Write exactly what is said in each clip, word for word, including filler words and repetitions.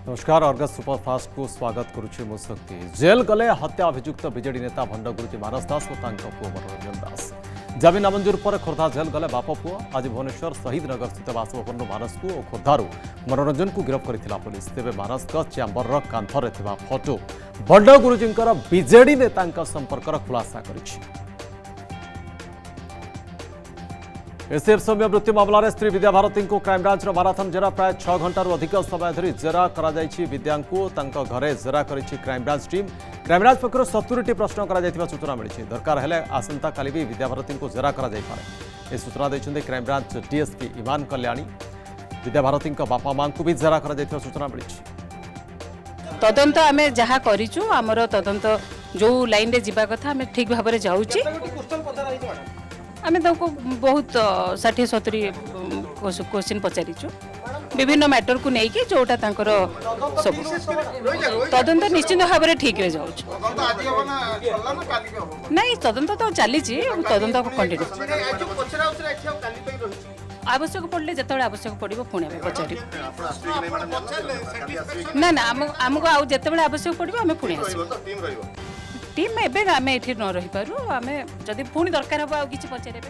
नमस्कार Argus superfast को स्वागत करुच्ची मु शक्ति। जेल गले हत्या अभियुक्त बीजेडी नेता भंड गुरुजी मानस दास और पुओ मनोरंजन दास जमीन नामंजूर पर खोर्धा जेल गले बाप पुओ। आज भुवनेश्वर शहीद नगर स्थित बासभवन मानस को और खोर्धारू मनोरंजन को गिरफ्त करथिला पुलिस। तेबे मानस चैम्बर कांथरे थिबा फोटो भंड गुरुजी बीजेडी नेता संपर्क खुलासा करिछि। एसीएफ सौम्य मृत्यु मामलें स्त्री विद्या भारती को क्राइमब्रांच माराथन जेरा प्राय छह घंटा अधिक समय धरी जेरा करा विद्या घरे जेरा करिछि क्राइमब्रांच टीम। क्राइमब्रांच पक्षर सत्तरी प्रश्न करा सूचना मिली। दरकार हेले आसंता काली भी विद्या भारती को जेरा करा जाय पारे। सूचना देते क्राइमब्रांच डीएसपी इमान कल्याणी। विद्या भारती बापा मां को भी जेरा करा सूचना मिली। तदंत आम जहाँ करूँ आमर तदंत जो लाइन रे जीवा कथा आम ठीक भाव में जाऊँ। आम बहुत षाठी सतुरी क्वेश्चन पचारिचु विभिन्न मैटर को लेकिन जोटा सब तदंत निश्चित भाव में ठीक रे जाऊँ। नहीं तदंत तो चली तदंत कंटिन्यू आवश्यक पड़े जो आवश्यक पड़ो पुणी पचार ना ना आमको आउ जो आवश्यक पड़ो आम पुणी टीम एबे आमे एठी न रही पारु आमे जदि पुणी दरकार हो किसी पचारे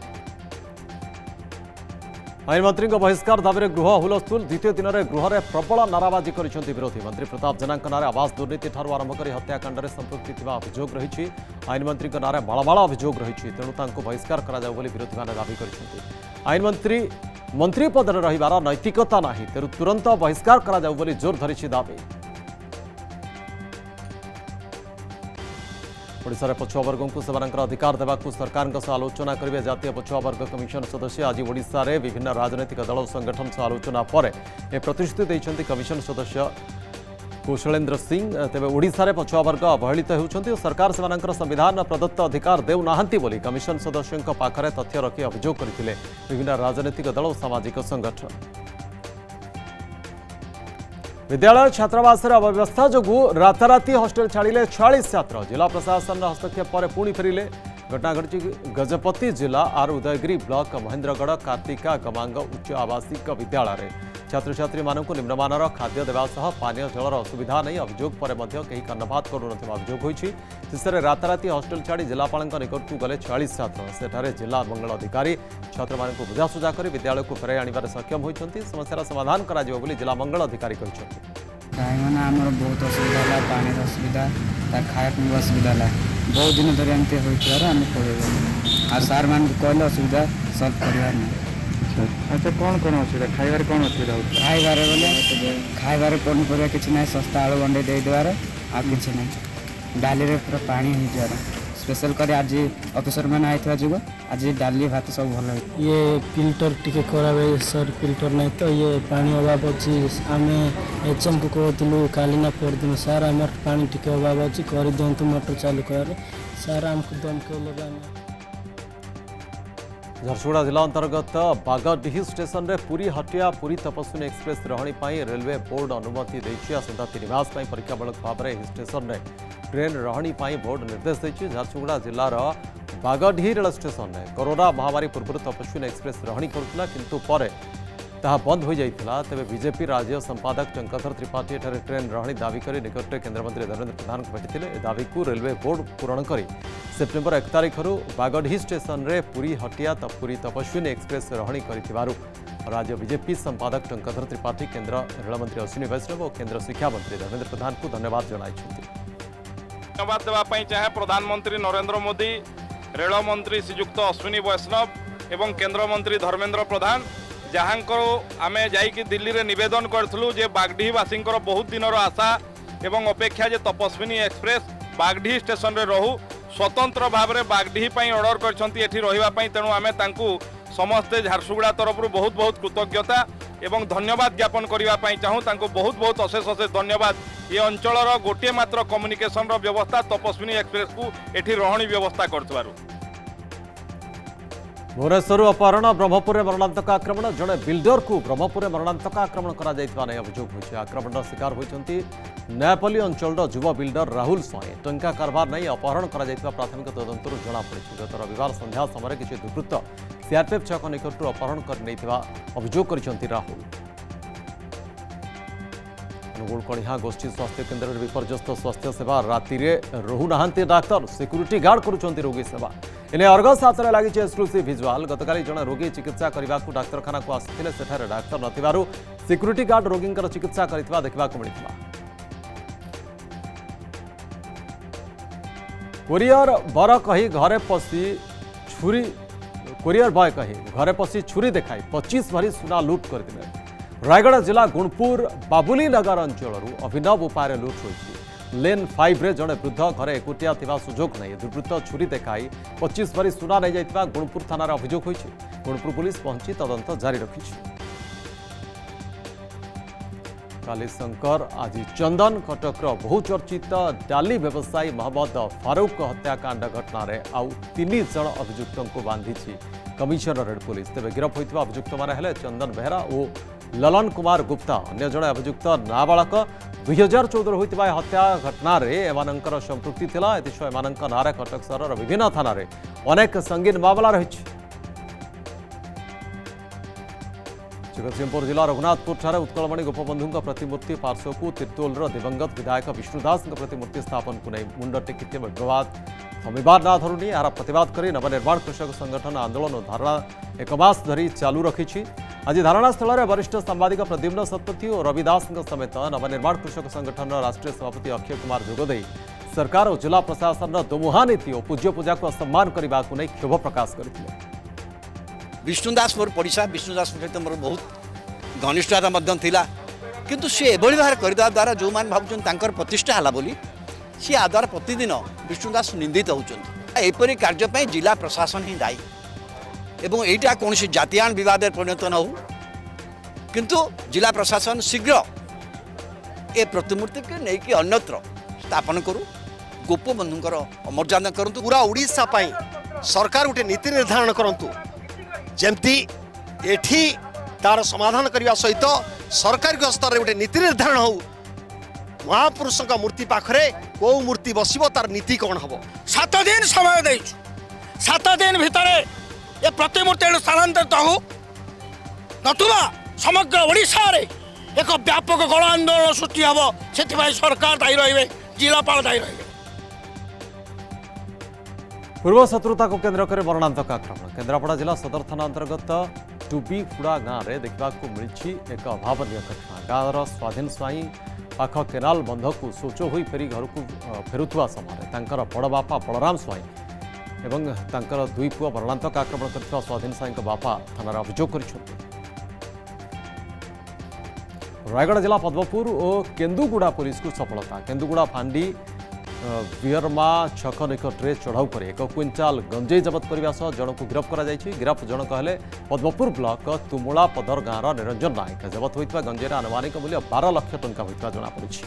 आईन मंत्री बहिष्कार दाबी गृह हुलस्थुल। द्वितीय दिन में गृह में प्रबल नाराबाजी करिसेंति विरोधी। मंत्री प्रताप जेना नारे आवास दुर्नीति ठारू आरंभ कर हत्याकांड में संपृक्ति अभियोग रही। आईन मंत्री नारे मालमाल अभियोग रही। तेणु तांको बहिष्कार करा जाऊ बोली विरोधी माने दाबी करिसेंति। आईन मंत्री मंत्री पद में रहिबार नैतिकता नाही तेणु तुरंत बहिष्कार करा जाऊ बोली जोर धरिछि दाबी। ओडिशा रे पछुआ वर्ग को सेमानकर अधिकार देवाकू सरकार आलोचना करेंगे जातीय पछुआ वर्ग कमिशन सदस्य। आज ओडिशा रे विभिन्न राजनैतिक दल संगठन सह आलोचना पर ए प्रतिश्रुति देइछन्ति कमिशन सदस्य कौशलेन्द्र सिंह। तेबे ओडिशा रे पछुआ वर्ग अवहेलित होउछन्ति और सरकार सेमानकर संविधान प्रदत्त अधिकार देउ नाहंती बोली कमिशन सदस्यଙ୍କ पाखरे तथ्य रखी अभियोग करथिले विभिन्न राजनैतिक दल और सामाजिक संगठन। विद्यालय छात्रावास अव्यवस्था जो राताराति हॉस्टेल छाड़िले छियालीस छात्र। जिला प्रशासन हस्तक्षेप पर पुणी फेरिले। घटना घटी गजपति जिला आर उदयगिरी ब्लॉक महेन्द्रगढ़ कार्तिका गमांग उच्च आवासिक विद्यालय छात्र छात्री मानक निम्नमानर खाद्य देवा सह पानीय जलर असुविधा नहीं अभियोग पर कहीं कर्णपात करूँ अभियोग होती। शेष में राताराति हॉस्टेल छाड़ी जिलापाल निकट को गले छियालीस छात्र। सेठारे जिला मंगल अधिकारी छात्र मान बुझासुझा कर विद्यालय को फेराई आने सक्षम होती। समस्यार समाधान कर जिला मंगल अधिकारी आमर बहुत असुविधा है पानी असुविधा खाया पीवा असुविधा है बहुत दिन धरी एमती होम पढ़े आ सार मान कहले असुविधा सल्व करार नहीं। अच्छा कौन कौन असुविधा खाइबार कौन असुविधा होता खाइबार बोले खाइबार पनीपरिया किसी ना सस्ता आलू गंडे देदेवार आ कि ना डाली रे पूरा पानी हो जाए स्पेशल कर आज अफिसर मैंने आई जो आज डाली भात सब भल। ये फिल्टर टिके खराब है सर फिल्टर नहीं तो ये पानी अभाव अच्छी आम एच एम को कहूँ काली ना परदिन सार आम पानी टिके अभाव अच्छी कर दिंतु मोटर चालू कर सार आमको दम के। झरसुगुड़ा जिला अंतर्गत बागडीही स्टेशन रे पुरी हटिया पुरी तपस्विनी एक्सप्रेस रही रेलवे बोर्ड अनुमति देछि। आसंता तीन मास परीक्षामूलक भाव में स्टेशन रे ट्रेन रही बोर्ड निर्देश देछि। झरसुगुड़ा जिलार बागडीही रेल स्टेशन रे कोरोना महामारी पूर्व तपस्विनी एक्सप्रेस रही करुला किंतु पर ताहा बंद हो जाइथिला। तेबे बीजेपी राज्य संपादक चंकधर त्रिपाठी एठारे ट्रेन रही दावी कर निकटरे केन्द्रमंत्री धर्मेन्द्र प्रधान को भेटिथिले। दावी को रेलवे बोर्ड पूरण करी सेप्टेम्बर एक तारीख बागडीही स्टेशन रे पुरी हटिया पुरी तपस्विनी एक्सप्रेस रही कर राज्य बीजेपी संपादक चंकधर त्रिपाठी केन्द्र रेलमंत्री अश्विनी वैष्णव और केन्द्र शिक्षा मंत्री धर्मेन्द्र प्रधान को धन्यवाद जनाइछन्ति। धन्यवाद देवाई चाहे प्रधानमंत्री नरेंद्र मोदी रेलमंत्री श्रीयुक्त अश्विनी वैष्णव एवं केन्द्र मंत्री धर्मेन्द्र प्रधान जहाँ आम जाइकी दिल्ली रे निवेदन करूँ जे बागडीहीवासी बहुत दिन आशा एवं अपेक्षा जे तपस्विनी एक्सप्रेस बागडीही स्टेशन रे रहू स्वतंत्र भाव में बागडीही ऑर्डर करवाई। तेणु आम समस्ते झारसुगुड़ा तरफ बहुत बहुत कृतज्ञता एवं धन्यवाद ज्ञापन करने चाहूँ बहुत बहुत अशेष अशेष धन्यवाद। ये अंचल गोटे मात्र कम्युनिकेशन व्यवस्था तपस्विनी एक्सप्रेस को एठी रहणी व्यवस्था कर। भुवनेश्वर अपहरण ब्रह्मपुर में मरणांतक आक्रमण जड़े बिल्डर को ब्रह्मपुर में मरणांतक आक्रमण कर अभियोग होती। आक्रमण शिकार होती नयापल्ली अंचल युवा बिल्डर राहुल स्वाई। टंका कारबार नहीं अपहरण कर प्राथमिक तदंतर जमापड़ी। गत रविवार संध्या समय किसी दुर्वृत्त सीआरपीएफ छक निकट अपहरण कर अभियोग कर राहुल। अनुगुल कणिहा गोष्ठी स्वास्थ्य केन्द्र में विपर्यस्त स्वास्थ्य सेवा राति रोना डाक्तर सिक्यूरीटी गार्ड करुँच रोगी सेवा इने अर्गस हाथ में लगी एक्सक्लूसिव भिजुआल गतकाली जड़े रोगी चिकित्सा करने को डाक्तखाना को आसी सेठारे डाक्तर नथिबारु सिक्यूरीटी गार्ड रोगी चिकित्सा करथिबा देखबाकू मिलिथिला। कोरियर बर कही घरे पशि छुरी कोरियर बॉय कही घरे पशि छुरी देखाई पच्चीस भरी सुना लुट करथिले। रायगढ़ जिला गुणपुर बाबुली नगर अंचल अभिनव उपाय लुट होती लेन फाइव रे जड़े वृद्ध घरे एकुटिया सुजोग नहीं दुर्वृत्त छुरी देखाई पच्चीस भरी सुना नहीं जाइथिबा गुणपुर थाना अभियोग होइछि। गुणपुर पुलिस पहुंची तदंत जारी रखिछि। कालीशंकर आज चंदन कटक बहुचर्चित डाली व्यवसायी मोहम्मद फारूक हत्याकांड घटना रे आउ तीन जन अभियुक्तों को बांधी कमिशनरेट पुलिस। तेज गिरफ होता अभियुक्त मैंने चंदन बेहरा और ललन कुमार गुप्ता अन्य जड़े अभियुक्त नाबालक दुई हजार चौदह होता हत्या घटना एमानंकर संपृक्ति थिला। एथिसह एमानंक नारे कटक सहर विभिन्न थाना अनेक संगीन मामला रही। जगतसिंहपुर जिला रघुनाथपुर उत्कलमणि गोपबंधु प्रतिमूर्ति पार्श्व को तिर्तोलर दिवंगत विधायक विष्णुदास प्रतिमूर्ति स्थापन को नहीं मुंड टेकी विवाद थमिबार ना धरुनी यार प्रतिवाद कर नवनिर्माण कृषक संगठन आंदोलन और धारणा एक मास धरी चालू रखी। आज धारणा स्थल में वरिष्ठ सांबादिक प्रद्युम्न शतपथी और रविदास समेत नवनिर्माण कृषक संगठन राष्ट्रीय सभापति अक्षय कुमार जोगदे सरकार और जिला प्रशासन दोमुहा नीति और पूज्य पूजा को असम्मान करने को नहीं क्षोभ प्रकाश करते। विष्णुदास मोर पड़िशा विष्णुदास सहित मोर बहुत घनिष्ठता थिला किंतु सी एभली भाव करदा द्वारा जो मान भावुन तांकर प्रतिष्ठा हला बोली सी आ द्वारा प्रतिदिन विष्णुदास निंदित होउछन। एपरी कार्य जिला प्रशासन ही दायी एवं एटा कौन जातीयान विवाद परिणत न हो किंतु जिला प्रशासन शीघ्र ए प्रतिमूर्ति के लेकिन अन्यत्र स्थापन करू गोपबंधुंकर अमर्यादा करंतु। पूरा ओडिशा पाई सरकार गोटे नीति निर्धारण करंतु जेमती एठी तार समाधान करने सहित सरकारी स्तर में गोटे नीति निर्धारण हो महापुरुषों का मूर्ति पाखरे कौ मूर्ति बसिबो तार नीति कौन हम। सात दिन समय दे सात दिन भितर ये प्रतिमूर्ति स्थानांतरित हो नतुबा समग्र ओडिशा रे एक व्यापक गण आंदोलन सृष्टि हम से सरकार दायी रही जिलापाल दायी रही। पूर्व शत्रुता को केन्द्र कर मरणांतक आक्रमण केन्द्रापड़ा जिला सदर थाना अंतर्गत टुबीफुड़ा गाँव में देखा मिली एक अभावन घटना। गाँवर स्वाधीन स्वाई पाख केनाल बंध को शौच हो फेरी घर को फेरुवा समय बड़ बापा बलराम स्वाई एवं तांकर दुई पुआ मरणांतक आक्रमण कर स्वाधीन स्वाई बापा थाना अभियोग कर। रायगढ़ जिला पद्मपुर और केन्दुगुड़ा पुलिस को सफलता। केन्दुगुड़ा फांडी बियरमा छक निकटे चढ़ाऊ कर एक क्विंटाल गंजेई जबत करने सह जन को गिरफ्त कर गिरफ्त जनक हेले पद्मपुर ब्लॉक तुमुला पदर गाँव निरंजन नायक। जबत होता गंजेर आनुमानिक मूल्य बारह लाख टंका होता जमापड़ी।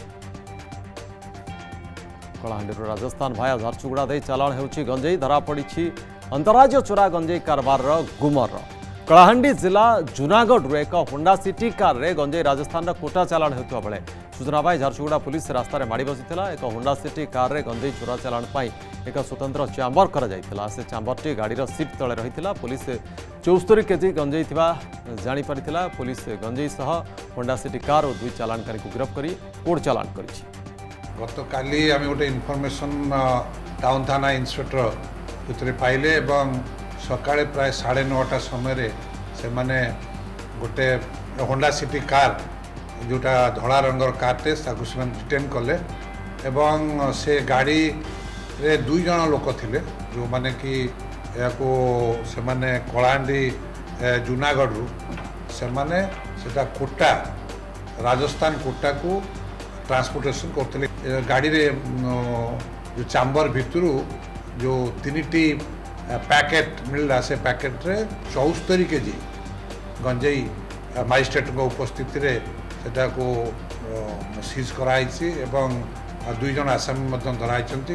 कलाहांडी राजस्थान भाया झारसुगुड़ा दे चालाण होची गंजेई धरा पड़ी अंतरराज्य चोरा गंजेई कारबार गुमर। कलाहांडी जिला जूनागढ़ एक होंडा सिटी कार रे गंजेई राजस्थान कोटा चालाण होता बेले सूचना पाई झारसुगुड़ा पुलिस रास्तार माड़ी बसी एक होंडा सिटी कार रे गंजेई चोरा चालाण एक स्वतंत्र चैम्बर करा से चैम्बरटी गाड़ीर सीट तले रही पुलिस चौस्तरी केजी गंजेई जापारी पुलिस गंजेई सह होंडा सिटी कार और दुई चालाणकारी को गिरफ्त कर कोर्ट चालाण कर। गत काली आम गोटे इनफर्मेशन टाउन थाना इन्स्पेक्टर भितर पाइले सकाळे प्राय साढ़े नौटा समय से माने गोटे होंडा सिटी कार जोटा धड़ा रंगर कारटे से डिटेन कले एवं से गाड़ी रे दुई जन लोक थिले जो माने कि याको से माने कलाहांडी जूनागढ़ रु से माने सेटा कोटा राजस्थान कोटा को ट्रांसपोर्टेशन करते गाड़ी रे जो चैम्बर भितर जो तीन टी पैकेट मिलला से पैकेट रे चौस्तरी केजी गंजेई मजिस्ट्रेट उपस्थिति रे सेटा को सीज कराई एवं दुई जन आसामी धराई।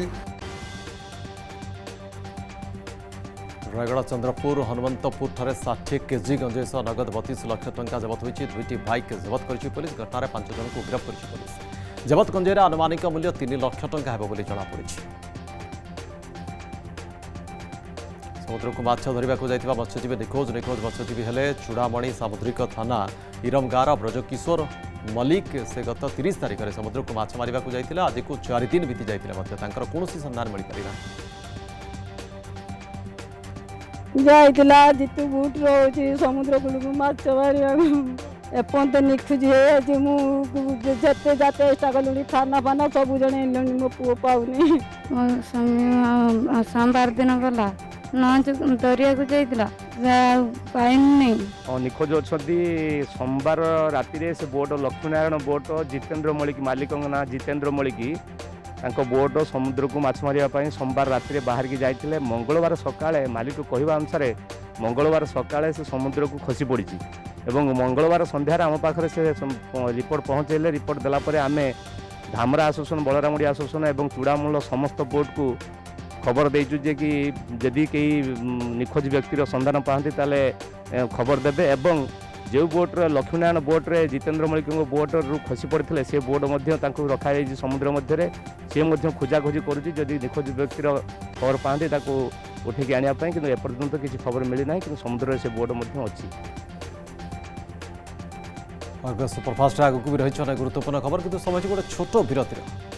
रायगढ़ चंद्रपुर हनुमंतपुर ठारे षाठी केजी गंजेई सह नगद बतीस लाख टंका जबत होती दुईटी बाइक जबत कर पुलिस। घटना पांच जन को गिरफ्त कर पुलिस। जबत गंजेईर आनुमानिक मूल्य तीन लाख टंका हेब बोली जमापड़ी। समुद्र को माछ धरने को जाइथिबा मत्स्यजीवी निखोज निखोज मत्स्यजीवी हेले चूड़ामणि सामुद्रिक थाना इरम गाँव ब्रजकिशोर मलिक से गत तीस तारिख में समुद्र को माछ मारिबा को जाइथिले आज को चार दिन बीती जाइथिले मध्य तांकर कोनोसी संधान मिल पारि ना जाइथिला जितु बूट रोची समुद्र को माछ मारिया एपन तो निखुज है जे मु जते जाते चेष्टा कलुनी खाना पाना सब जने लणी मो पुओ पाउनी सोमवार दिन गला लंच दरिया को जाइतिला पाइन नहीं निखोज अच्छी सोमवार राति से बोट लक्ष्मीनारायण बोट जितेन्द्र मलिक मालिक ना जितेन्द्र मलिक बोट समुद्र को माछ मारे सोमवार राति बाहर की जाते मंगलवार सकाଳେ मालिक कहवा अनुसार मंगलवार सकाଳେ से समुद्र को खसी पड़ी एवं मंगलवार संध्यार आम पाखे से रिपोर्ट पहुँचेले रिपोर्ट देलापर आम धामरा आसोसन बलरामुड़ी आसोसन और चूड़ामूल समस्त बोट को खबर देचु जे कि जदि कई निखोज व्यक्तिर संधान पाती ताले खबर देवे एवं जो बोट्रे लक्ष्मीनारायण बोट्रे जितेन्द्र मलिक बोट रु खसी पड़ते से बोट रखा समुद्र मध्य सी खोजाखोजी करुँच निखोज व्यक्तिर खबर पाती उठेक आने कि एपर्यंत किसी खबर मिलना कि समुद्र से बोट अच्छी सुपरफास्ट आगे भी रही अनेक गुरुत्वपूर्ण खबर किंतु समय गोटे छोट विरति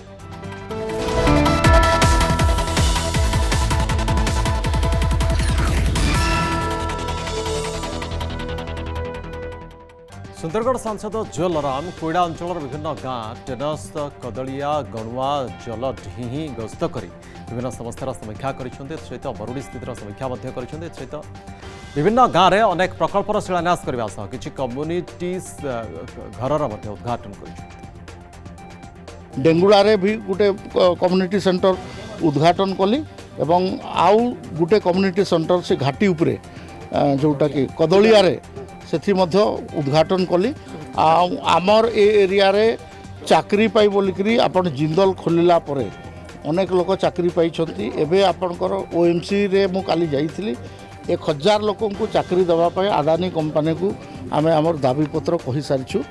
सुंदरगढ़ सांसद जलराम कोईडा अंचल विभिन्न गाँ टेनस कदलिया गणुआ जल ढीही गस्त कर विभिन्न समस्यार समीक्षा कर सहित बरुड़ी स्थित समीक्षा सहित विभिन्न गाँव में अनेक प्रकल्पर शिलान्यास करने सह किसी कम्युनिटी घर उद्घाटन कर डेंगुड़े भी गोटे कम्युनिटी सेंटर उद्घाटन कली एवं आउ गोटे कम्युनिटी सेंटर से घाटी उपरे जोटा कि कदलिया से उद्घाटन कली आमर ए एरिया रे चाकरी पाई बोलिकी आपन जिंदल खोलिला परे अनेक लोक चाकरी पाई एबे आपनकर ओएमसी रे मु काली जाइथिली एक हजार लोक को चाकरी देवाई आदानी कंपनी को आम आम दाबीपत्र कही सारी।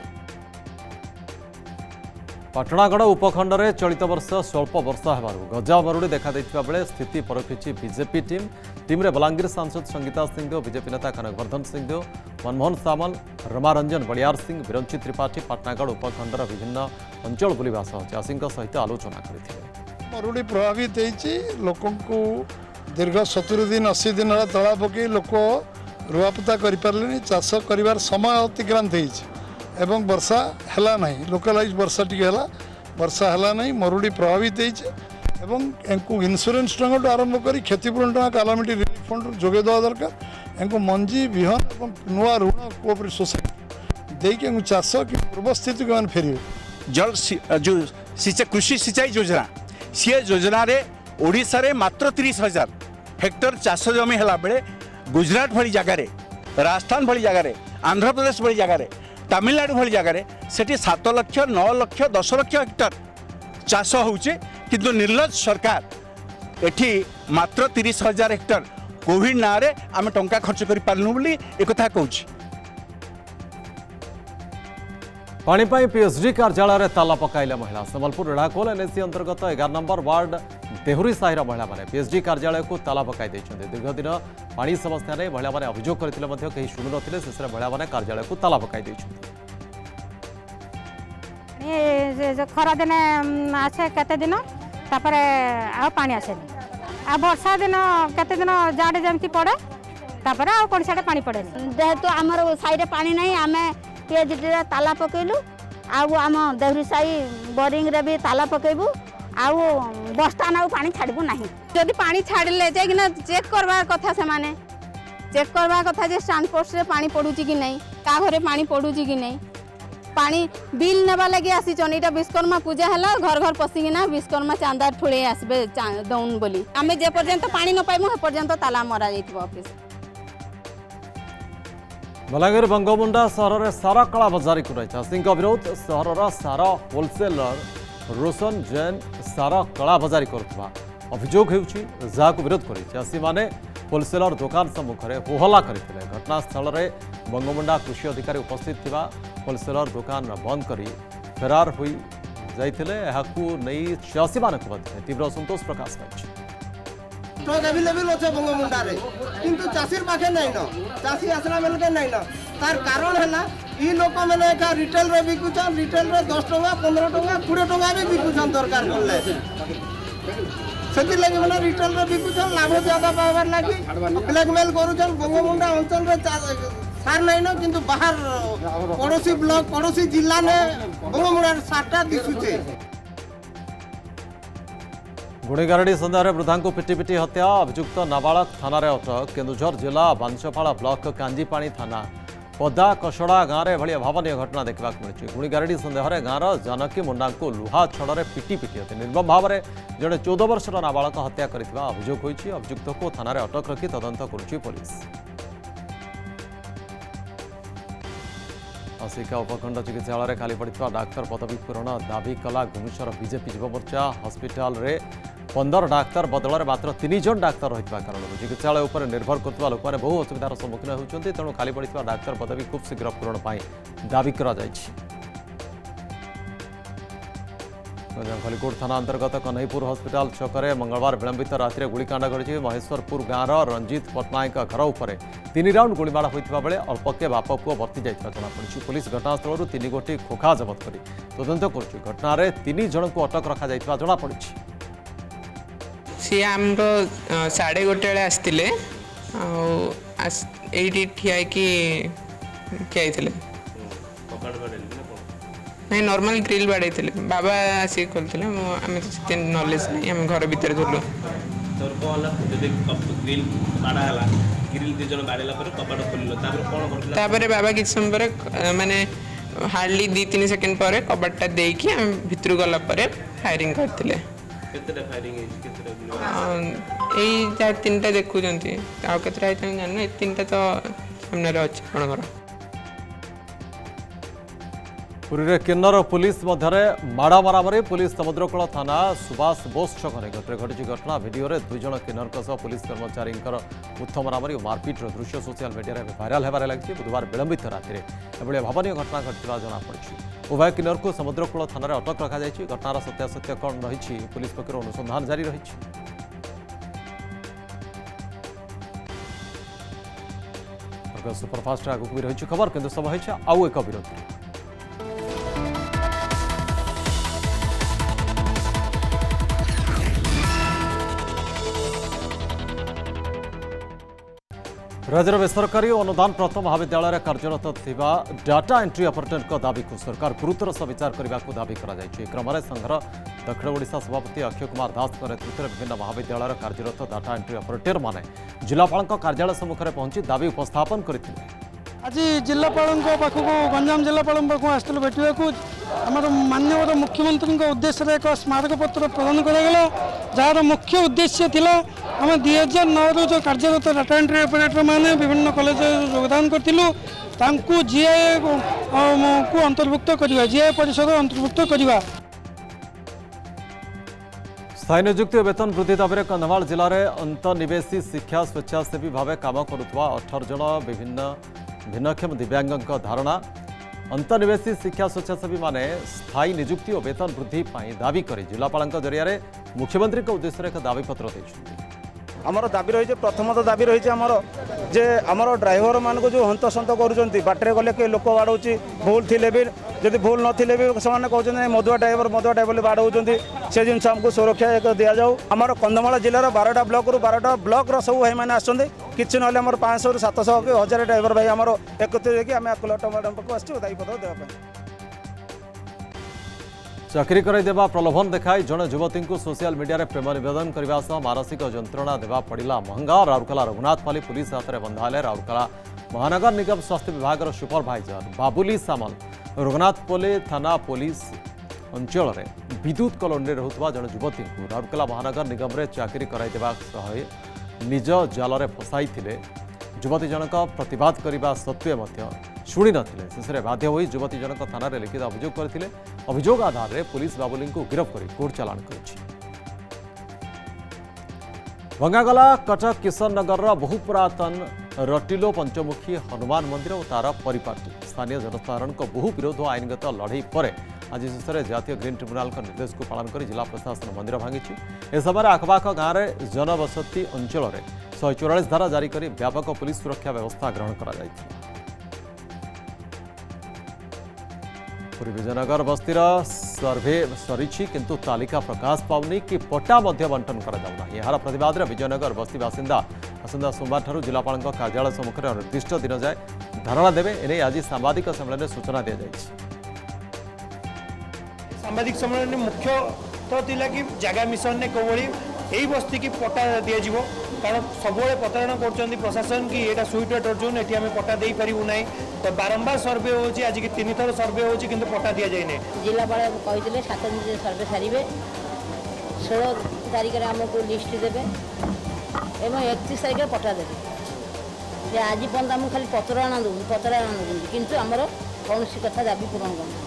पाटणागढ़ उपखंड में चलित वर्ष स्वल्प वर्षा होबारु गजा मरुड़ी देखा देथिबा बेले स्थिति परखिछि बीजेपी टीम टीम रे बलांगीर सांसद संगीता सिंहदेव बीजेपी नेता कनकवर्धन सिंहदेव मनमोहन सामल रमारंजन बलियार सिंह विरंची त्रिपाठी पाटणागढ़ उपखंडर विभिन्न अंचल बुलिबा सह चाषी सहित आलोचना करथिले। मरुड़ी प्रभावित होइछि लोकन को दीर्घ सतुरी दिन अशी दिन तला पकई लोक रुआपुता करें चाष कर समय अतिक्रांत एवं वर्षा है ना लोकलाइज वर्षा टी है वर्षा है ना मरुड़ी प्रभावित होती इन्शुरांस टंका आरंभ कर क्षतिपूरण टंका कालामिटी रिलीफ फंड जोगे देवा दरकार एंको मंजी विहन और नुआ ऋण कोऑपरेटिव सोसाइटी देके चाष कि पूर्व स्थिति को फेर जल जो सिंचाई कृषि सिंचाई योजना सी योजना रे ओडिशा रे मात्र तीस हजार हेक्टर चाष जमी है बेले गुजरात भली जगार राजस्थान भली जगार आंध्र प्रदेश भली जगार तमिलनाडु भली जगार से सात लक्ष नौ लक्ष दस लक्ष हेक्टर चाष होउचे किंतु निर्लज सरकार एठी मात्र तीस हजार हेक्टर कोविड ना रे आम टंका खर्च कर पारनु बोली एक कथा कहूँ। पाणीपाई पीएचडी कार्यालय ताला पकाइले महिला संबलपुर रेढ़ाकोल एनएसी अंतर्गत एगार नंबर वार्ड देहुरी साहिर महिला माने पीएचडी कार्यालय को ताला पकाई देछन्ते दीर्घ दिन पानी समस्या रे महिला माने अभियोग करथिले मध्ये केही सुनु नथिले शेष रे महिला माने कार्यालय को ताला पकाई देछन्ते। ये जो खरा दिन आसे केते दिन तापर आ पानी आसे आ वर्षा दिन केते दिन जाडे जेमति पड़े तापर आ कोन साडे पानी पड़े जेहेतु हमर साइड पानी नहीं आमे पीएचडी रे ताला पकेलु आउ आम देहुरी साई बोरिंग रे भी ताला पकेबु आउ बस्तान आउ पानी छाड़बु नाही जदि पानी छाड़ले जे कि चेक करबा कथा से माने चेक करबा कथा जे ट्रांसपोर्ट रे पानी पडुची कि नहीं का घरे पानी पडुची कि नहीं पानी बिल नेबा लगी आसी चन एटा विश्वकर्मा पूजा हला घर घर पसिकिना विश्वकर्मा चांदा ठुळे आसबे दउन बोली आमे जे पर्यंत पानी न पाइमु हे पर्यंत ताला मरा जाइतबो ऑफिस। बलांगीर बंगमुंडा सहर में सारा कला बजारी को चाषी विरोध सहर सारा होलसेलर रोशन जैन सारा कला बजारी करुवा अभियोग होको विरोध कर चाषी मैंने होलसेलर दुकान सम्मुखें होहला करते घटनास्थल में बंगमुंडा कृषि अधिकारी उपस्थित थिबा होलसेलर दुकान बंद कर फेरार हो जाते चाषी मान तीव्र असंतोष प्रकाश पाई स्टॉक अवेलेबल अच्छे बंगमुंडा रे किंतु चाषीर पाखे नहीं न चाषी आसला बेल के नहीं न तार कारण है ई लोक मैंने का रिटेल रे बिकुछन रिटेल रे दस टका पंद्रह टका बीस टका भी बिकुछन दरकार पड़ले सेति लगे माने रिटेल रे बिकुछन लाभ ज्यादा पावर लागी ब्लैकमेल करूछन बंगमुंडा अंचल रे सार नहीं न किंतु बाहर पड़ोसी ब्लॉक पड़ोसी जिला ने बंगमुंडा सारटा दिसुचे गुणीगारेडी सन्धार वृद्धा को पिटी पिटी हत्या अभियुक्त नाबालक थाना अटक केन्दुझर जिला बांशपाड़ा ब्लॉक कांजीपाणी थाना पदा कसड़ा गाँव में एभली अभावन घटना देखा मिली गुणीगारेडी सन्देह गाँव जानकी मुंडा को लुहा छड़ पिटी पिटी हत्या निर्मम भाव में जड़े चौदह वर्षर नाबालक हत्या करथिबा अभियोग होइछि। अभियुक्त को थाना अटक रखी तदंत करुछि पुलिस। आसिका उपखंड चिकित्सालय खाली पड़ा डाक्तर पदवी पूरण दाबी कला घुमिश्वर बीजेपी युव मोर्चा हस्पिटाल रे पंदर डाक्तर बदल में मात्र तीन जन डाक्तर रही कारण चिकित्सालय उपर निर्भर करता लोक मैंने बहु असुविधार सम्मुखीन होती तेणु खाली पड़ा डाक्तर पदवी खूब शीघ्र पूरण दाबी कर खलिकोट थाना अंतर्गत कन्हईपुर हस्पिटाल छकरे मंगलवार विलंबित राति गुलिकांड घटी महेश्वरपुर गाँव रंजीत पट्टनायक घर उपर तीन राउंड गुलीमाड़ होता बेले अल्पके बाप पुओ वर्ती जाता जमापड़ी। पुलिस घटनास्थल तीन गोटी खोखा जबत कर तदंत कर घटन तीन जन को अटक रखा जमापड़ी। सी आम साढ़े गोटे बेले आसते ये ठिया किए नहीं नॉर्मल ग्रिल बाड़े बाबा आसी खोलते आम तो नॉलेज नहीं आम घर भीतर थोलु तापर बाबा किसी समय पर माने हार्डली दी तीन सेकेंड पर कबाटा देकी आम भितर गला फायरिंग करते तीन टा देखुं आते जान तीन टा तो सामने अच्छे आपंकर पुरी रे किन्नर पुलिस मध्य माड़ा मारामारी पुलिस समुद्रकूल थाना सुभाष बोस छक निकट में घटी घटना भिडियो दुई जन किन्नर सह पुलिस कर्मचारी उथ मारामारी और मारपिट दृश्य सोशल मीडिया भाइराल होबार लगी। बुधवार विलंबित राति एभली भावनीय घटना घटता जमापड़ी। उभय किन्नर को समुद्रकूल थाना अटक रखा घटनार सत्यासत्य कौन रही पुलिस पक्षर अनुसंधान जारी रही। सुपरफास्ट आगक भी रही खबर किंतु समय आउ एक विरोध। राज्यर बेसरकारी अनुदान प्राप्त महाविद्यालय कार्यरत थिबा डाटा एंट्री ऑपरेटर को दाबी को सरकार गुरुतर सह विचार करने को दाबी कर क्रम संघर दक्षिण ओडिशा सभापति अक्षय कुमार दास नेतृत्व में विभिन्न महाविद्यालय कार्यरत डाटा एंट्री ऑपरेटर माने जिलापाल कार्यालय सम्मुख में पहुंची दाबी उपस्थापन करते। आज जिलापाल पाखक गंजाम जिलापाल पाखक आसलु भेटा आम माननीय मुख्यमंत्री उद्देश्य एक स्मारक पत्र प्रदान करागला जार मुख्य उद्देश्य थिला आम दुई हजार नौ रु जो कार्यरत डाटा एंट्री ऑपरेटर मैंने विभिन्न कॉलेज योगदान करूँ जीआई को अंतर्भुक्त करवा जीआई परिषद अंतर्भुक्त करवा। स्थायी नियुक्ति और वेतन वृद्धि दाबी में कंधमाल जिले में अंतनिवेशी शिक्षा स्वेच्छासेवी भाव काम करुवा अठारह जन विभिन्न भिन्नक्षम दिव्यांग धारणा अंतनिवेशी शिक्षा स्वेच्छासेवी माने स्थायी नियुक्ति और वेतन वृद्धि दाबी कर जिलापाल जरिया मुख्यमंत्री उद्देश्य एक दाबीपत्र देते। आमर दाबी रही प्रथम तो दाबी रही आमर जे आमर ड्राइवर मान को जो हंतसंत कर बाटर गले कि लोक बाड़ौची भूल थी भी जब भूल नी कहते मधुआ ड्राइवर मधुआ ड्राइवर बाड़ौंट से जिन आमको सुरक्षा एक दि जाऊ आमर कंधमाल जिलार बारटा ब्लक रू बारटा ब्लक सब भाई मैंने आसते किसी ना पाँच सौ सात सौ कि हजार ड्राइवर भाई आम एकत्रित आम कलेक्टर आसू दायीपत्र देवाई चाकरी कराइदेवा प्रलोभन देखाई जड़े युवती को सोशल मीडिया रे प्रेम नवेदन करने सह मानसिक जंत्रणा देवा पड़ा महंगा। राउरकेला रघुनाथपाली पुलिस हाथ में बंधाले राउरकेला महानगर निगम स्वास्थ्य विभाग सुपरभाइजर बाबुली सामल रघुनाथपाली थाना पुलिस अंचल विद्युत कलोनी रोकवा जड़े युवती को राउरकेला महानगर निगम रे चाकरी कराइदेवा सह निज जाल फसाई युवती जनक प्रतिवाद करने सत्वे शुणी नथिले शेष में बाध्य होई युवती जनक थाना रे लिखित अभियोग करथिले। अभियोग आधार रे पुलिस बाबुली को गिरफ्त कर कोर्ट चालाण करिछि। भंगागला कटक किशन नगर बहु पुरातन रटिलो पंचमुखी हनुमान मंदिर और तार परिपाटी स्थानीय जनसाधारण बहु विरोध आईनगत लड़ई पर आज शेष में जातीय ग्रीन ट्रिब्यूनाल निर्देश को पालन कर जिला प्रशासन मंदिर भांगी ए समय आखपाख गाँव में जनबसती अंचल में शहे चौरालीस धारा जारी कर व्यापक पुलिस सुरक्षा व्यवस्था ग्रहण कर पूरी विजयनगर बस्तीर सर्भे सरी किंतु तालिका प्रकाश पाउनी कि पट्टा बंटन यार प्रतिवाद में विजयनगर बस्ती बासिंदा आसंता सोमवार जिलापाल कार्यालय सम्मुखें निर्दिष्ट दिन जाए धारणा देवे एने आज सांबादिक सम्मेलन में सूचना दी जाए। सांबादिक सम्मेलन मुख्य तो थिला कि जगह मिशन ने कौली यही बस्ती की पट्टा दिज्व कारण सब प्रतारणा कर प्रशासन की यहाँ सुइट वाटर जोन ये आम पट्टा दे पारू ना तो बारंबार सर्वे हो आज की तीन थर सर्वे हो पट्टा दि जाए जिलापाल कहते सात दिन सर्वे सारे षोल तारिख में आमको लिस्ट देवे एवं एकतीस तारिख में पट्टा देवे आज पर्यटन आम खाली पत्र आना दूँ पत्र आना दूँ किंतु आमर कौन कथा दाबी पूरण करना।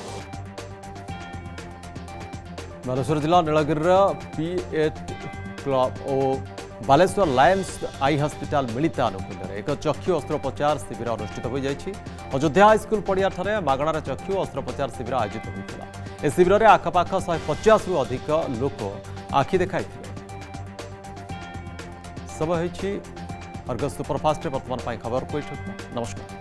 बालेश्वर जिला नीलगिरी पी एट क्लब और बालेश्वर लायंस आई हस्पिटाल मिलित आनुकूल्य एक चक्षु अस्त्रोपचार शिविर अनुष्ठित हो जाएगी। अयोध्या हाईस्कल पड़िया मागणार चक्षु अस्त्रोपचार शिविर आयोजित होता। इस शिविर में आखपाख शहे पचास रु अधिक लोक आखि देखाई। समय अर्गस सुपरफास्ट वर्तमान खबर को नमस्कार।